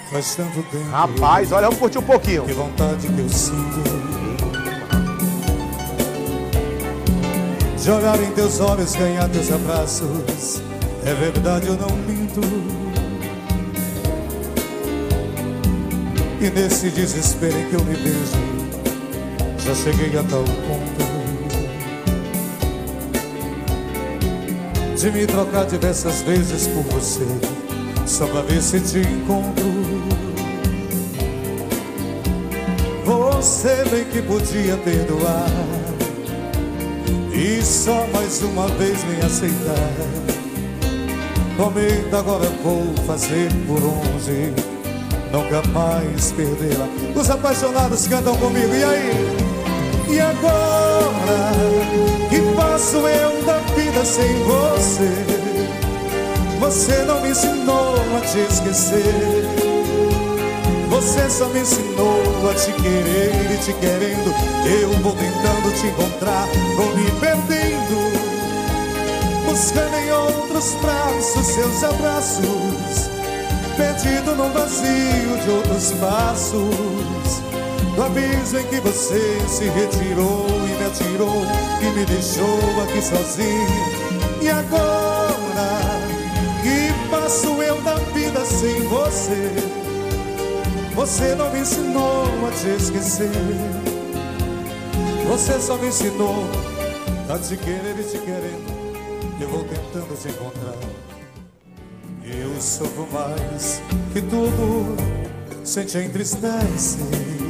Faz tanto tempo. Rapaz, olha, vamos curtir um pouquinho. Que vontade que eu sinto de olhar em teus olhos, ganhar teus abraços. É verdade, eu não minto. E nesse desespero em que eu me vejo, já cheguei a tal ponto de me trocar diversas vezes por você, só pra ver se te encontro. Você bem que podia perdoar e só mais uma vez me aceitar. Prometo, agora vou fazer por onde nunca mais perdê-la. Os apaixonados cantam comigo, e aí? E agora, que faço eu da vida sem você? Você não me ensinou a te esquecer. Você só me ensinou a te querer, e te querendo eu vou tentando te encontrar, vou me perdendo, buscando em outros braços seus abraços, perdido num vazio de outros passos, do abismo em que você se retirou e me atirou e me deixou aqui sozinho. E agora, que passo eu da vida sem você? Você não me ensinou a te esquecer. Você só me ensinou a te querer e te querendo, eu vou tentando te encontrar. Eu sofro mais que tudo, sem te entristecer.